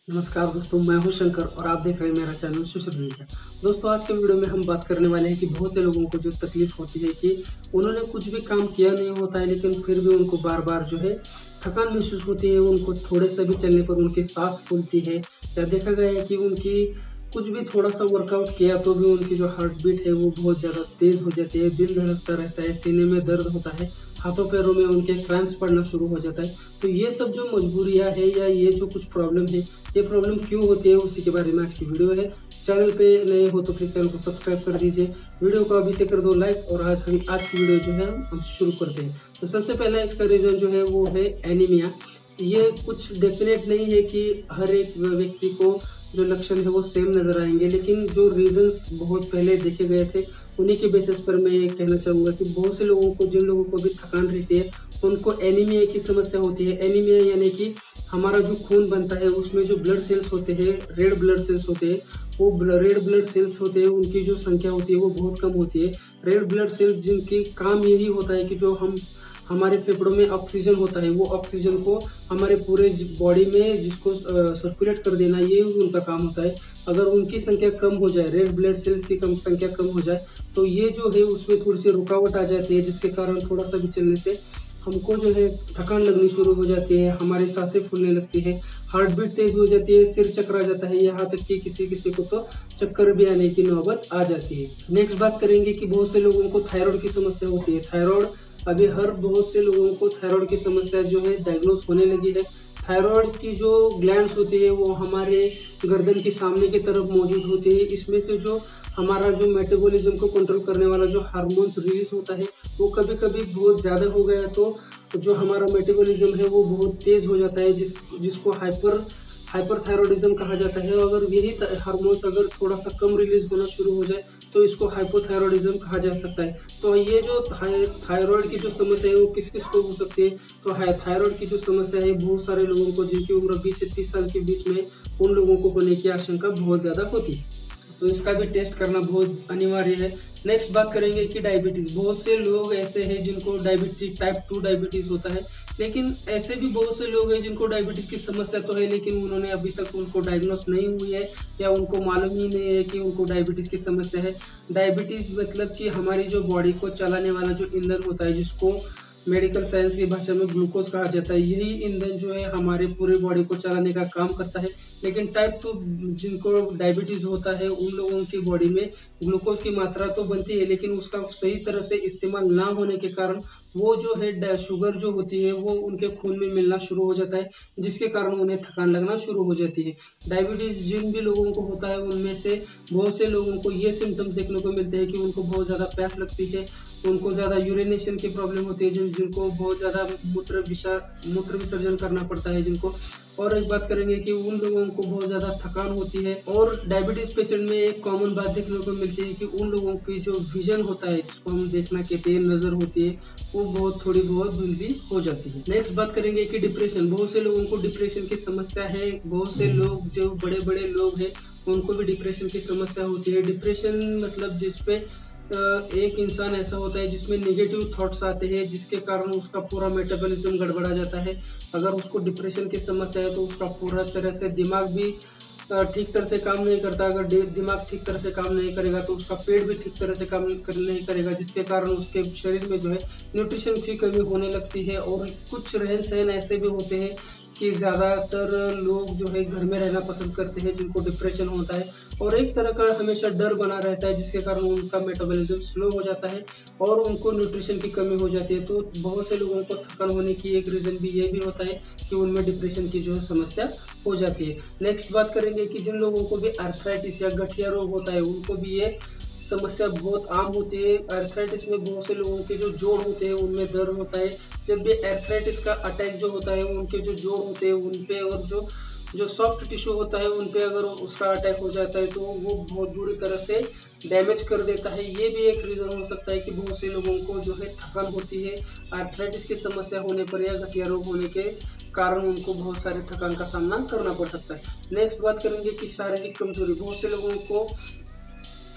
नमस्कार दोस्तों, मैं हूं शंकर और आप देख रहे हैं मेरा चैनल सोशल मीडिया। दोस्तों, आज के वीडियो में हम बात करने वाले हैं कि बहुत से लोगों को जो तकलीफ होती है कि उन्होंने कुछ भी काम किया नहीं होता है, लेकिन फिर भी उनको बार बार जो है थकान महसूस होती है। उनको थोड़े से भी चलने पर उनकी सांस फूलती है, या देखा गया है कि उनकी कुछ भी थोड़ा सा वर्कआउट किया तो भी उनकी जो हार्ट बीट है वो बहुत ज़्यादा तेज़ हो जाती है, दिल धड़कता रहता है, सीने में दर्द होता है, हाथों पैरों में उनके क्रैम्प्स पड़ना शुरू हो जाता है। तो ये सब जो मजबूरियाँ है या ये जो कुछ प्रॉब्लम है, ये प्रॉब्लम क्यों होती है, उसी के बारे में आज की वीडियो है। चैनल पे नए हो तो प्लीज़ चैनल को सब्सक्राइब कर दीजिए, वीडियो को अभी से कर दो लाइक, और आज की वीडियो जो है हम शुरू करते हैं। तो सबसे पहला इसका रीज़न जो है वो है एनीमिया। ये कुछ डेफिनेट नहीं है कि हर एक व्यक्ति को जो लक्षण है वो सेम नज़र आएंगे, लेकिन जो रीजंस बहुत पहले देखे गए थे उन्हीं के बेसिस पर मैं ये कहना चाहूँगा कि बहुत से लोगों को, जिन लोगों को भी थकान रहती है, उनको एनीमिया की समस्या होती है। एनीमिया यानी कि हमारा जो खून बनता है उसमें जो ब्लड सेल्स होते हैं, रेड ब्लड सेल्स होते हैं, वो रेड ब्लड सेल्स होते हैं, उनकी जो संख्या होती है वो बहुत कम होती है। रेड ब्लड सेल्स जिनकी काम यही होता है कि जो हमारे फेफड़ों में ऑक्सीजन होता है, वो ऑक्सीजन को हमारे पूरे बॉडी में जिसको सर्कुलेट कर देना, ये उनका काम होता है। अगर उनकी संख्या कम हो जाए, रेड ब्लड सेल्स की संख्या कम हो जाए, तो ये जो है उसमें थोड़ी सी रुकावट आ जाती है, जिसके कारण थोड़ा सा भी चलने से हमको जो है थकान लगनी शुरू हो जाती है, हमारी सांसें फूलने लगती है, हार्ट बीट तेज हो जाती है, सिर चकरा जाता है, यहाँ तक कि किसी किसी को तो चक्कर भी आने की नौबत आ जाती है। नेक्स्ट बात करेंगे कि बहुत से लोगों को थायराइड की समस्या होती है। थायराइड अभी हर बहुत से लोगों को थायराइड की समस्या जो है डायग्नोस होने लगी है। थायराइड की जो ग्लैंड्स होती है वो हमारे गर्दन के सामने की तरफ मौजूद होती है। इसमें से जो हमारा जो मेटाबॉलिज्म को कंट्रोल करने वाला जो हार्मोन्स रिलीज होता है, वो कभी कभी बहुत ज़्यादा हो गया तो जो हमारा मेटाबॉलिज्म है वो बहुत तेज़ हो जाता है, जिसको हाइपरथायरॉयडिज्म कहा जाता है। अगर यही हार्मोन्स अगर थोड़ा सा कम रिलीज होना शुरू हो जाए तो इसको हाइपोथायरॉयडिज्म कहा जा सकता है। तो ये जो थायराइड की जो समस्या है वो किस किस को हो सकती है, तो थायराइड की जो समस्या है बहुत सारे लोगों को, जिनकी उम्र 20 से 30 साल के बीच में, उन लोगों को होने की आशंका बहुत ज़्यादा होती है। तो इसका भी टेस्ट करना बहुत अनिवार्य है। नेक्स्ट बात करेंगे कि डायबिटीज़। बहुत से लोग ऐसे हैं जिनको डायबिटीज टाइप 2 डायबिटीज़ होता है, लेकिन ऐसे भी बहुत से लोग हैं जिनको डायबिटीज़ की समस्या तो है, लेकिन उन्होंने अभी तक उनको डायग्नोस नहीं हुई है, या उनको मालूम ही नहीं है कि उनको डायबिटीज़ की समस्या है। डायबिटीज़ मतलब कि हमारी जो बॉडी को चलाने वाला जो ईंधन होता है, जिसको मेडिकल साइंस की भाषा में ग्लूकोज कहा जाता है, यही ईंधन जो है हमारे पूरे बॉडी को चलाने का काम करता है। लेकिन टाइप 2 जिनको डायबिटीज़ होता है, उन लोगों की बॉडी में ग्लूकोज की मात्रा तो बनती है, लेकिन उसका सही तरह से इस्तेमाल ना होने के कारण वो जो है शुगर जो होती है वो उनके खून में मिलना शुरू हो जाता है, जिसके कारण उन्हें थकान लगना शुरू हो जाती है। डायबिटीज़ जिन भी लोगों को होता है उनमें से बहुत से लोगों को ये सिम्टम्स देखने को मिलते हैं कि उनको बहुत ज़्यादा प्यास लगती है, उनको ज़्यादा यूरिनेशन की प्रॉब्लम होती है, जिनको बहुत ज़्यादा मूत्र विसर्जन करना पड़ता है जिनको। और एक बात करेंगे कि उन लोगों को बहुत ज़्यादा थकान होती है। और डायबिटीज़ पेशेंट में एक कॉमन बात देखने को मिलती है कि उन लोगों की जो विजन होता है, जिसको हम देखना कहते हैं, नज़र होती है, वो थोड़ी बहुत धुंधली हो जाती है। नेक्स्ट बात करेंगे कि डिप्रेशन। बहुत से लोगों को डिप्रेशन की समस्या है। बहुत से लोग जो बड़े बड़े लोग हैं उनको भी डिप्रेशन की समस्या होती है। डिप्रेशन मतलब जिसपे एक इंसान ऐसा होता है जिसमें नेगेटिव थॉट्स आते हैं, जिसके कारण उसका पूरा मेटाबॉलिज्म गड़बड़ा जाता है। अगर उसको डिप्रेशन की समस्या है तो उसका पूरा तरह से दिमाग भी ठीक तरह से काम नहीं करता। अगर दिमाग ठीक तरह से काम नहीं करेगा तो उसका पेट भी ठीक तरह से काम नहीं करेगा, जिसके कारण उसके शरीर में जो है न्यूट्रिशन की कमी होने लगती है। और कुछ रहन सहन ऐसे भी होते हैं कि ज़्यादातर लोग जो है घर में रहना पसंद करते हैं जिनको डिप्रेशन होता है, और एक तरह का हमेशा डर बना रहता है, जिसके कारण उनका मेटाबॉलिज्म स्लो हो जाता है और उनको न्यूट्रिशन की कमी हो जाती है। तो बहुत से लोगों को थकान होने की एक रीज़न भी ये भी होता है कि उनमें डिप्रेशन की जो है समस्या हो जाती है। नेक्स्ट बात करेंगे कि जिन लोगों को भी आर्थराइटिस या गठिया रोग होता है, उनको भी ये समस्या बहुत आम होती है। आर्थराइटिस में बहुत से लोगों के जो जोड़ होते हैं उनमें दर्द होता है। जब भी आर्थराइटिस का अटैक जो होता है, उनके जो जोड़ होते हैं उन पे, और जो जो सॉफ्ट टिश्यू होता है उन पे अगर उसका अटैक हो जाता है तो वो बहुत बुरी तरह से डैमेज कर देता है। ये भी एक रीज़न हो सकता है कि बहुत से लोगों को जो है थकान होती है आर्थराइटिस की समस्या होने पर, या गठिया रोग होने के कारण उनको बहुत सारे थकान का सामना करना पड़ सकता है। नेक्स्ट बात करेंगे कि शारीरिक कमजोरी। बहुत से लोगों को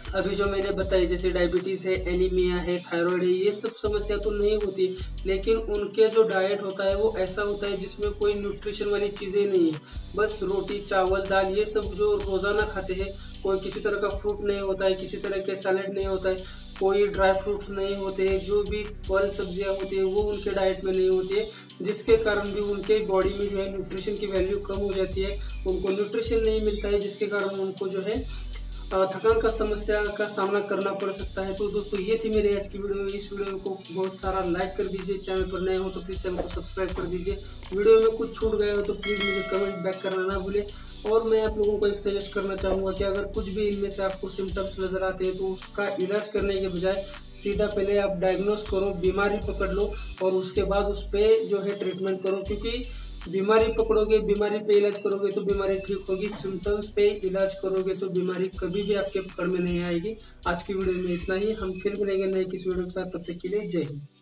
अभी जो मैंने बताई जैसे डायबिटीज़ है, एनीमिया है, थायराइड है, ये सब समस्या तो नहीं होती, लेकिन उनके जो डाइट होता है वो ऐसा होता है जिसमें कोई न्यूट्रिशन वाली चीज़ें नहीं है। बस रोटी, चावल, दाल ये सब जो रोज़ाना खाते हैं, कोई किसी तरह का फ्रूट नहीं होता है, किसी तरह के सैलेड नहीं होता है, कोई ड्राई फ्रूट्स नहीं होते हैं, जो भी फल सब्जियाँ होती है वो उनके डाइट में नहीं होती है, जिसके कारण भी उनके बॉडी में जो है न्यूट्रिशन की वैल्यू कम हो जाती है, उनको न्यूट्रिशन नहीं मिलता है, जिसके कारण उनको जो है थकान का समस्या का सामना करना पड़ सकता है। तो दोस्तों ये थी मेरी आज की वीडियो में। इस वीडियो को बहुत सारा लाइक कर दीजिए, चैनल पर नए हो तो प्लीज़ चैनल को सब्सक्राइब कर दीजिए। वीडियो में कुछ छूट गया हो तो प्लीज़ मुझे कमेंट बैक करना ना भूलें। और मैं आप लोगों को एक सजेस्ट करना चाहूँगा कि अगर कुछ भी इनमें से आपको सिम्टम्स नज़र आते हैं तो उसका इलाज करने के बजाय सीधा पहले आप डायग्नोस करो, बीमारी पकड़ लो और उसके बाद उस पर जो है ट्रीटमेंट करो। क्योंकि बीमारी पकड़ोगे, बीमारी पे इलाज करोगे तो बीमारी ठीक होगी, सिम्टम्स पे इलाज करोगे तो बीमारी कभी भी आपके पकड़ में नहीं आएगी। आज की वीडियो में इतना ही, हम फिर मिलेंगे नए किसी वीडियो के साथ, तब तक के लिए जय हिंद।